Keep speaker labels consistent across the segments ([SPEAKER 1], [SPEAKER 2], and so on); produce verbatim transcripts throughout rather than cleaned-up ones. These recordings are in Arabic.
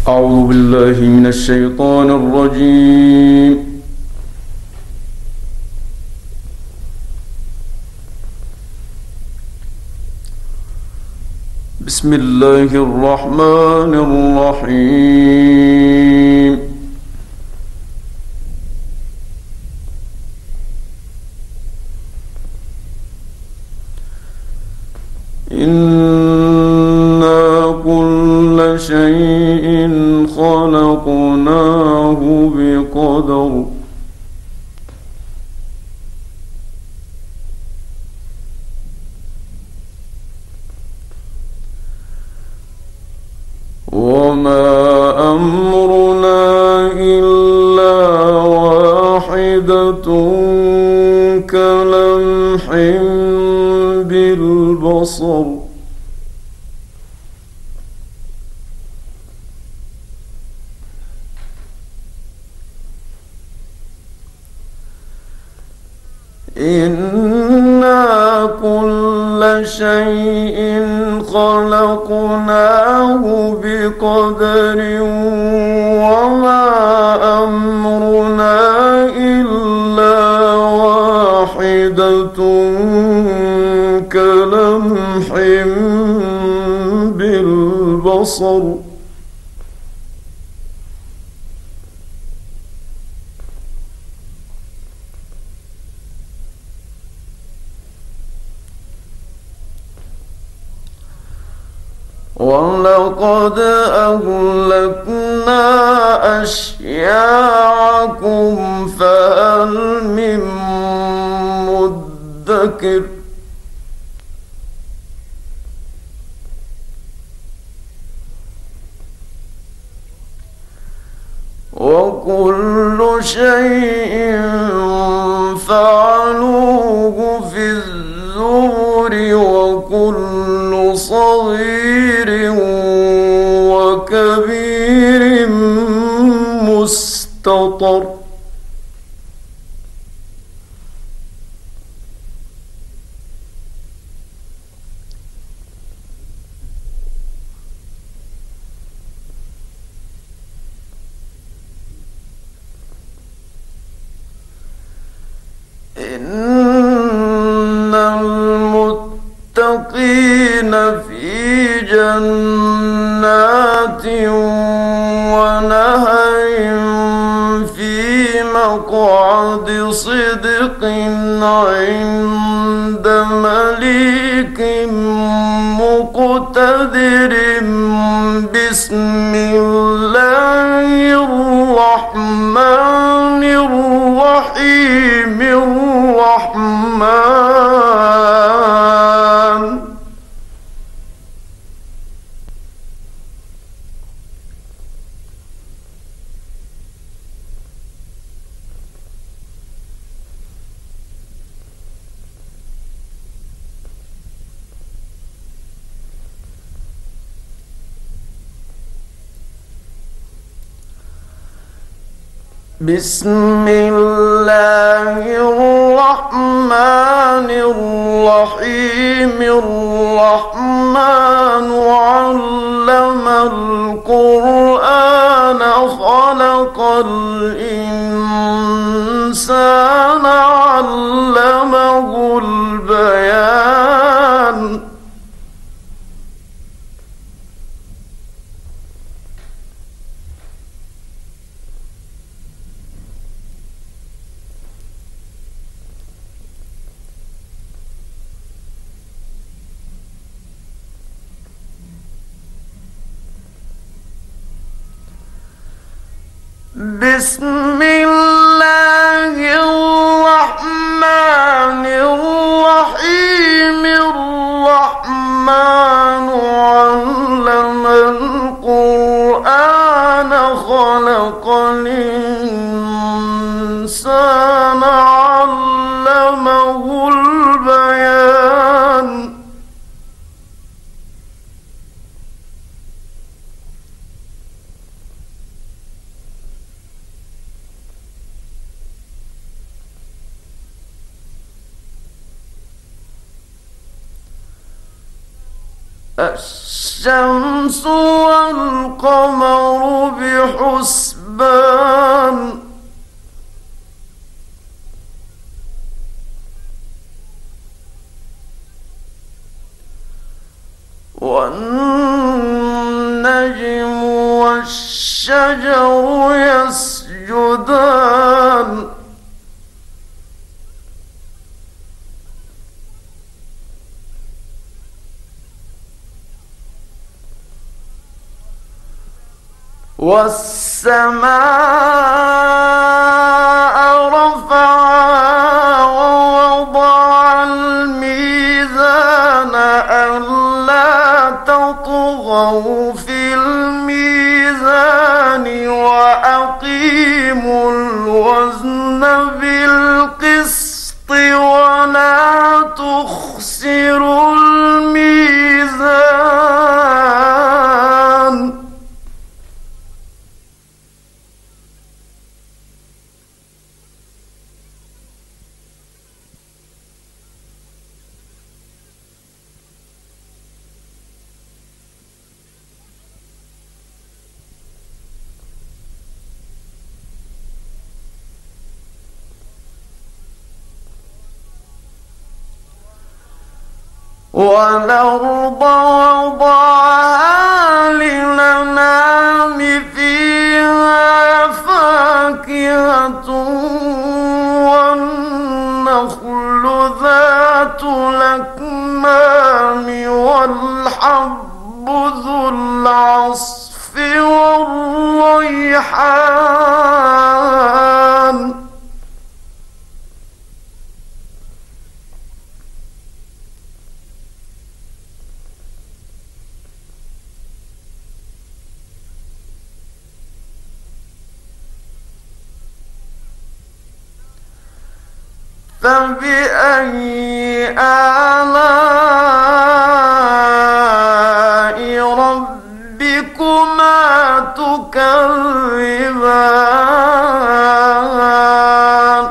[SPEAKER 1] أعوذ بالله من الشيطان الرجيم. بسم الله الرحمن الرحيم. إنا كل شيء خلقناه بقدر وما أمرنا إلا واحدة كلمح بالبصر إنا كل شيء خلقناه بقدر وما أمرنا إلا واحدة كلمح بالبصر ولقد أهلكنا أشياعكم فهل من مدكر وكل شيء فعلوه في الزبر وكل صغير وكبير مستطر إن المتقين في جنات ونهر في مقعد صدق عند مليك مقتدر بسم الله الرحمن الرحيم الرحمن بسم الله الرحمن الرحيم الرحمن علم القرآن خلق الإنسان علمه البيان بسم الله الرحمن الرحيم الرحمن علم القرآن خلق الإنسان علمه البيان الشمس والقمر بحسبان والنجم والشجر يسجدان والسماء رفعها ووضع الميزان ألا تطغوا في الميزان وأقيموا الوزن بالقسط ولا تخسروا الميزان والأرض وضعها للأنام فيها فاكهة والنخل ذات الأكمام والحب ذو العصف والريحان فبأي آلاء ربكما تكذبان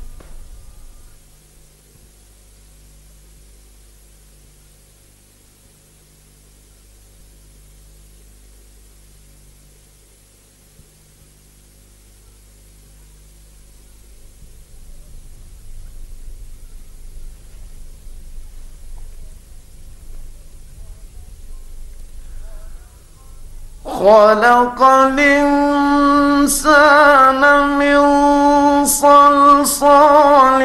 [SPEAKER 1] خلق الإنسان من صلصال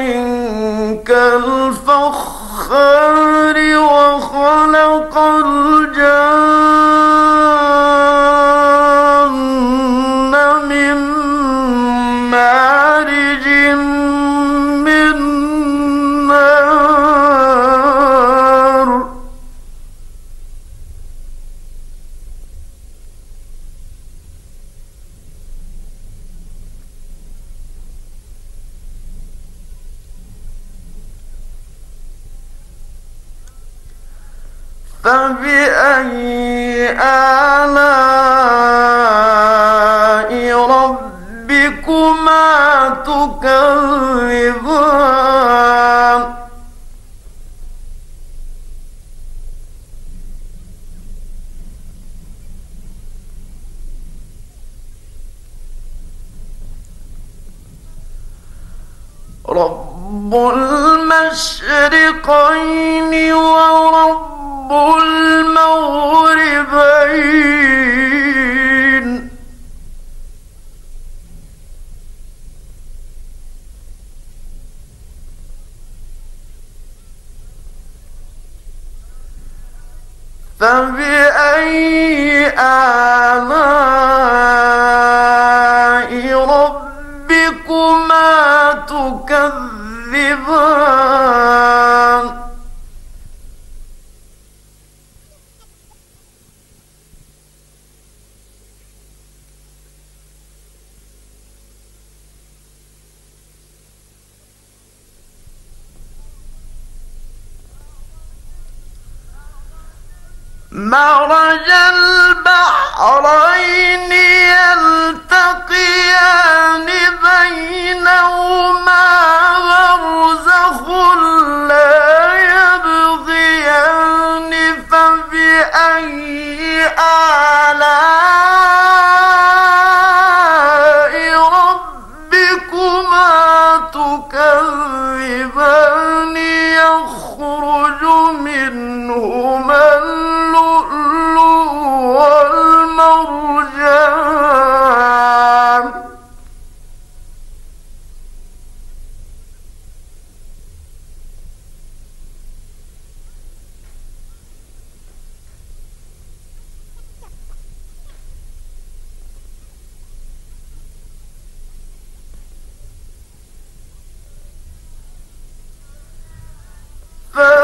[SPEAKER 1] كالفخار وخلق الجن من مارج من نار فبأي آلاء ربكما تكذبان رب المشرقين ورب المغربين فبأي آلاء ربكما تكذبان مرج البحرين يلتقيان بينهما برزخ لا يبغيان فبأي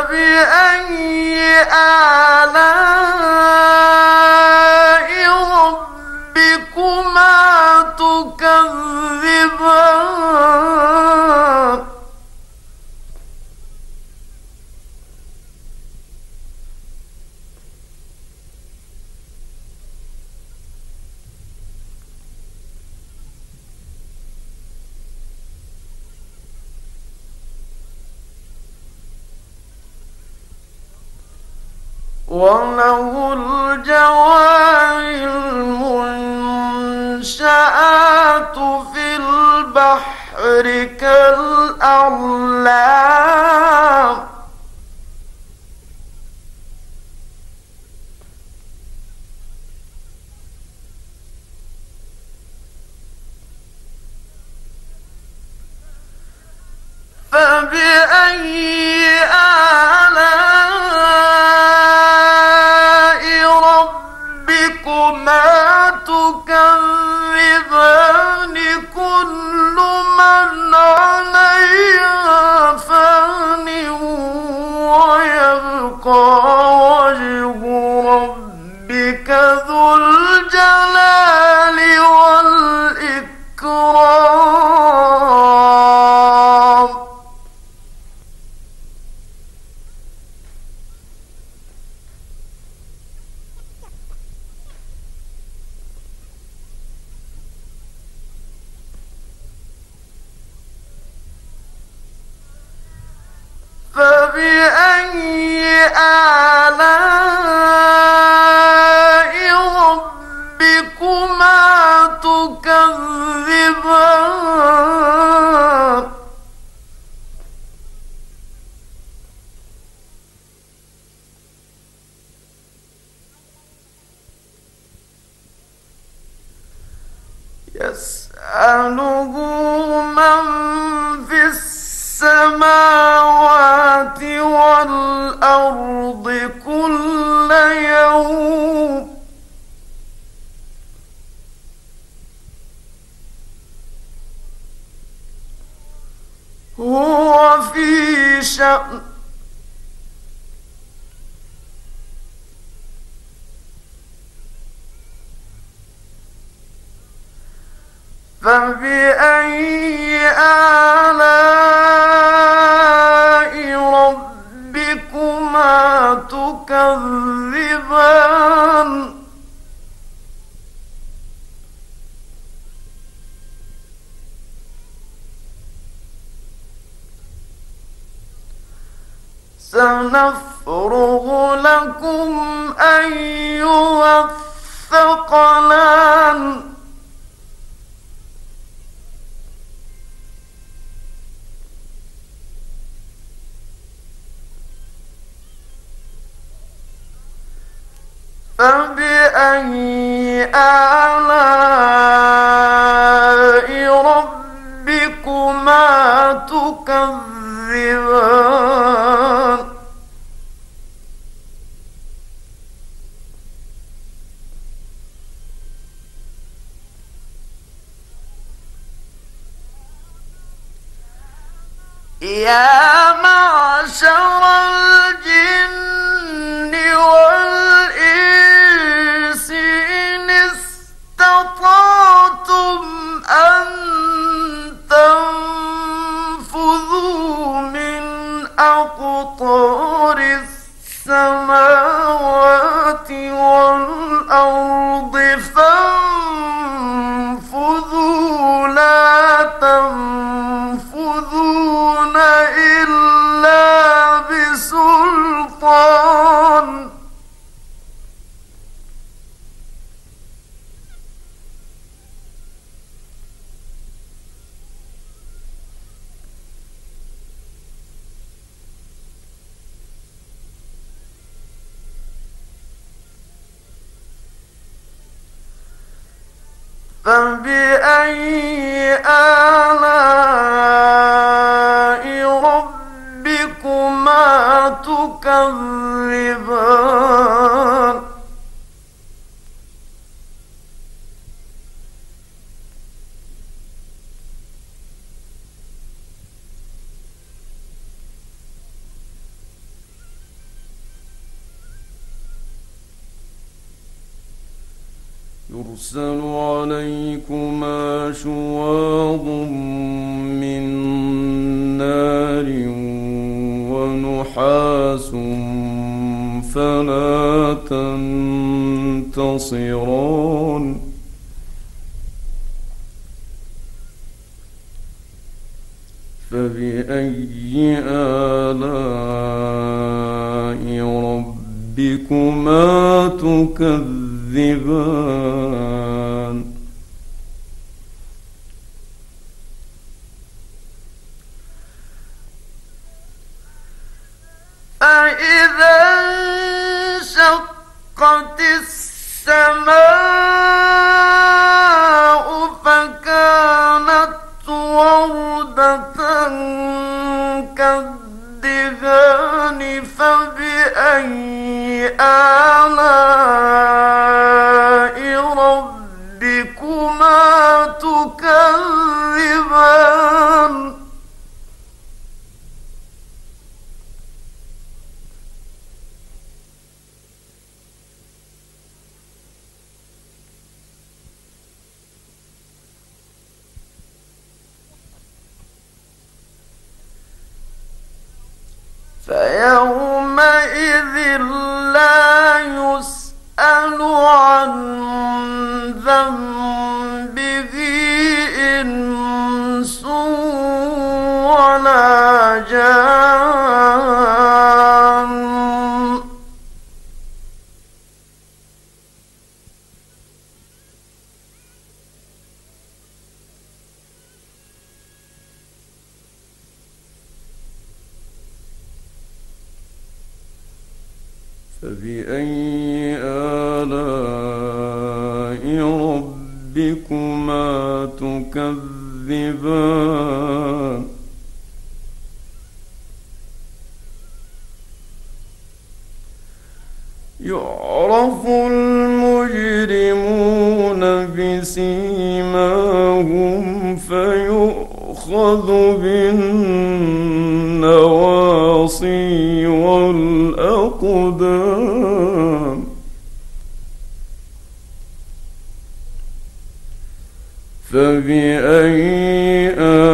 [SPEAKER 1] فبأي آلاء ربكما تكذبان وله الجوار المنشآت في البحر كالأعلام فبأي آلاء ربكما تكذبان كل من عليها فان ويبقى وجه ربك ذو الجلال والإكرام فبأي آلاء ربكما تكذبان يسأله من في السماوات والأرض كل يوم هو في شأن فبأي آلاء ربكما تكذبان سنفرغ لكم أيها الثقلان فبأي آلاء ربكما تكذبان يا معشر الجن والإنس إن استطعتم أن تنفذوا من أقطار السماوات والأرض فانفذوا لا تنفذون إلا بسلطان فبأي آلاء ربكما تكذبان
[SPEAKER 2] يرسل عليكما شواظ من نار ونحاس فلا تنتصران فبأي آلاء ربكما تكذبان
[SPEAKER 1] فإذا انشقت السماء فكانت وردة كالدهان فبأي آلاء ربكما تكذبان فيومئذ لا يسأل عن ذنبه إنس ولا جان
[SPEAKER 2] فبأي آلاء ربكما تكذبان يعرف المجرمون بسيماهم فيؤخذ بالنواصي والأقدام فبأي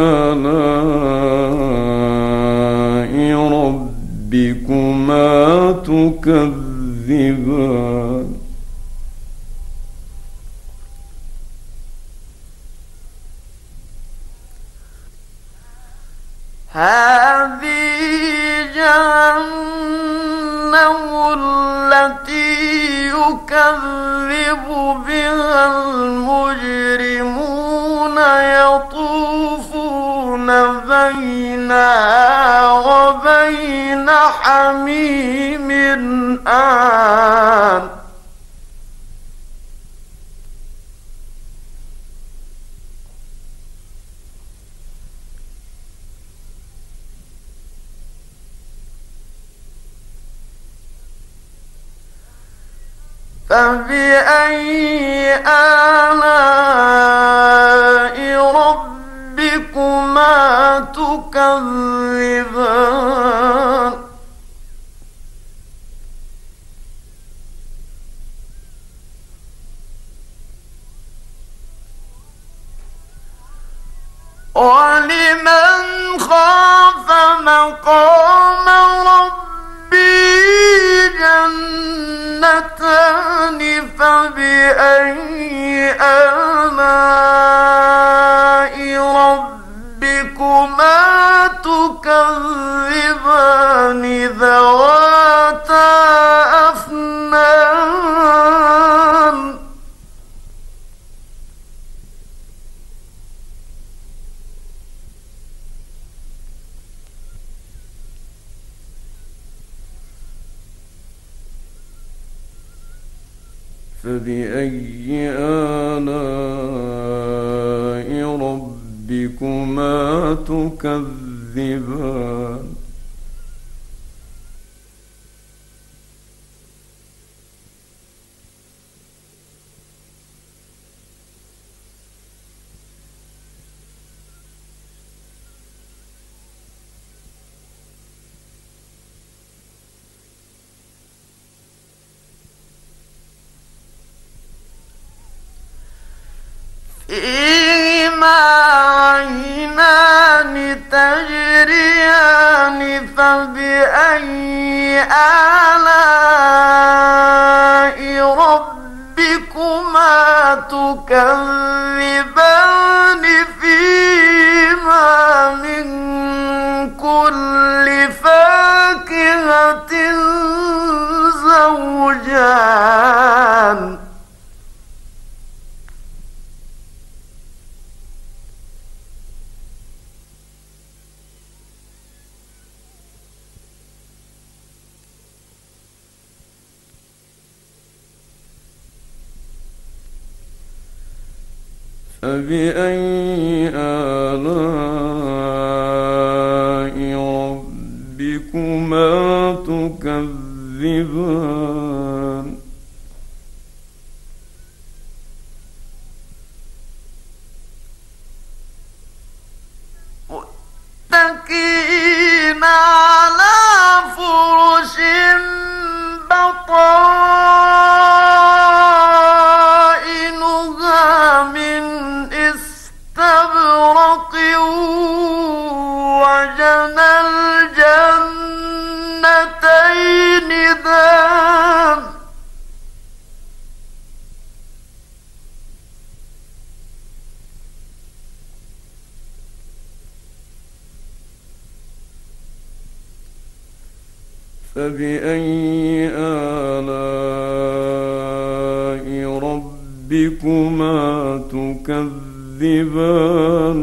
[SPEAKER 2] آلاء ربكما تكذبان
[SPEAKER 1] هذه جهنم التي يكذب بها المجرمون يطوفون بينها وبين حميم آن فبأي آلاء ربكما تكذبان ولمن خاف مقام ربه جنتان فبأي آلاء ربكما تكذبان ذواتا أفنان
[SPEAKER 2] فبأي آلاء ربكما تكذبان
[SPEAKER 1] فيهما عينان تجريان فبأي آلاء ربكما تكذبان فيهما من كل فاكهة زوجان
[SPEAKER 2] فبأي آلاء ربكما تكذبان
[SPEAKER 1] متكئين على فرش بطائنها من استبرق وجنى الجنتين دان
[SPEAKER 2] فبأي آلاء ربكما تكذبان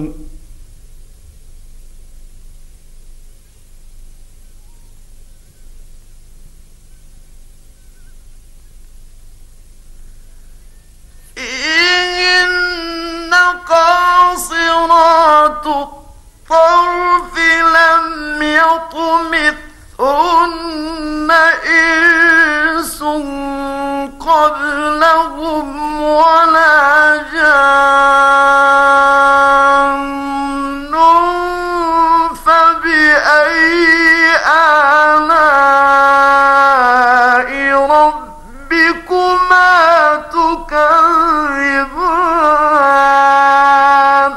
[SPEAKER 1] فيهن قاصرات الطرف لم يطمثهن إنس قبلهم ولا جان فبأي آلاء ربكما تكذبان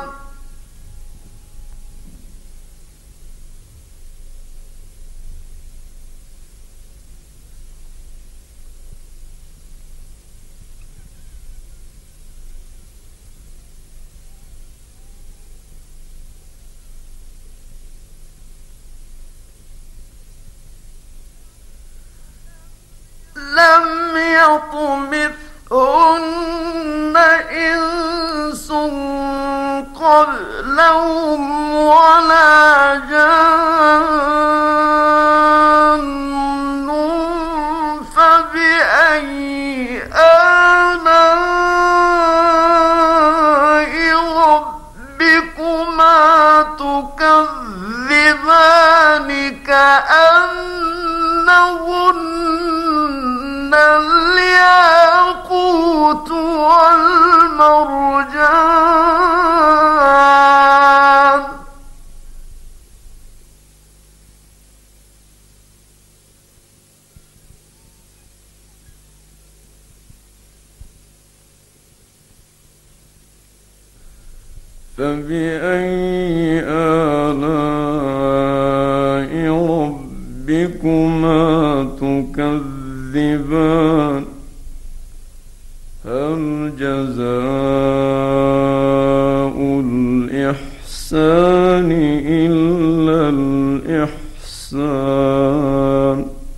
[SPEAKER 1] لم يطمثهن إنس قبلهم ولا جان فبأي آلاء ربكما تكذبان كأنهن الياقوت والمرجان
[SPEAKER 2] فبأي آلاء ربكما تكذبان هل جزاء الإحسان إلا الإحسان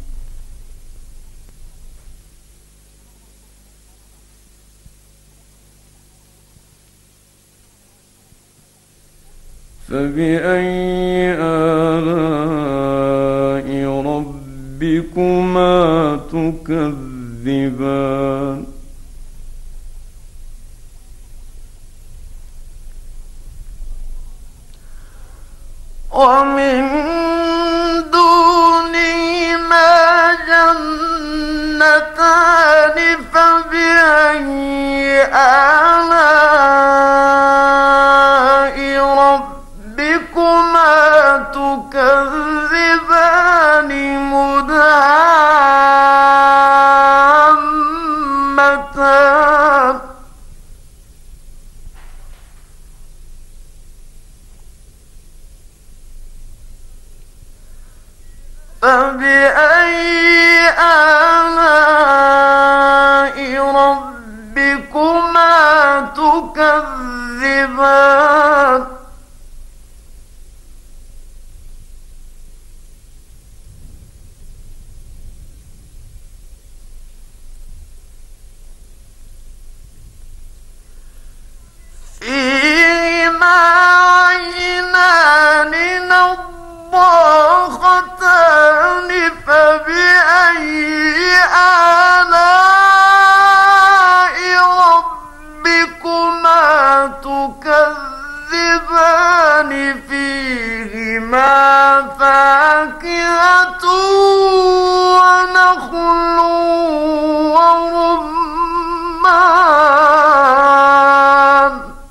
[SPEAKER 2] فبأي آلاء ربكما تكذبان
[SPEAKER 1] ومن دونهما جنتان فبأي آلاء ربكما تكذبان مدهامتان فبأي آلاء ربكما تكذبان فيهما عينان نضاختان فبأي آلاء ربكما تكذبان فيهما فاكهة ونخل ورمان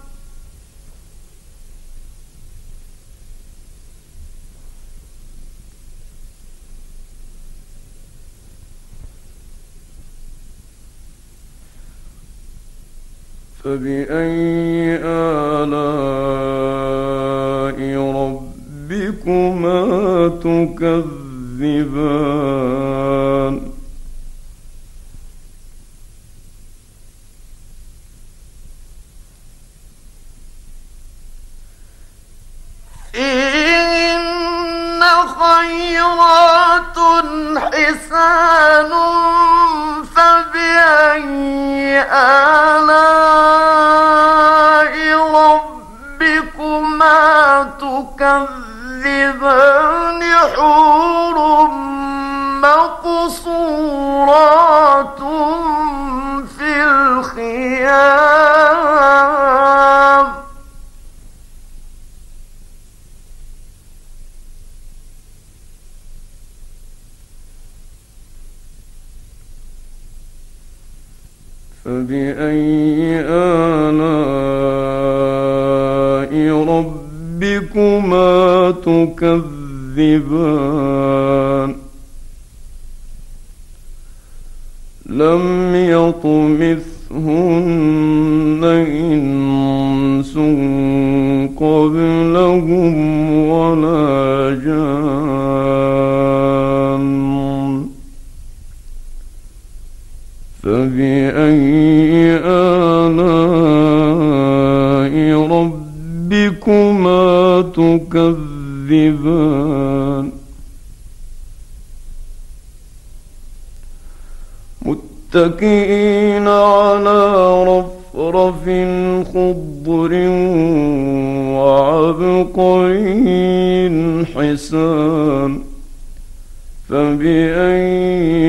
[SPEAKER 2] فبأي آلاء ربكما تكذبان
[SPEAKER 1] فيهن خيرات حسان فبأي آلاء ربكما تكذبان حور مقصورات في الخيام
[SPEAKER 2] فبأي آلاء ربكما تكذبان لم يطمثهن إنس قبلهم ولا جان فبأي آلاء ربكما تكذبان متكئين على رفرف خضر وعبقري حسان فبأي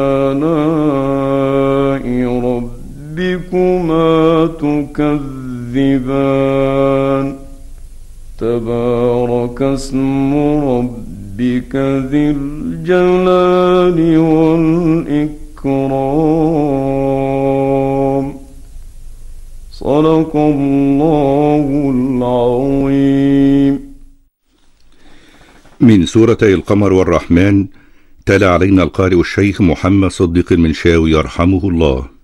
[SPEAKER 2] آلاء ربكما تكذبان تبارك اسم ربك ذي الجلال والإكرام صدق الله العظيم.
[SPEAKER 3] من سورتي القمر والرحمن تلا علينا القارئ الشيخ محمد صديق المنشاوي يرحمه الله.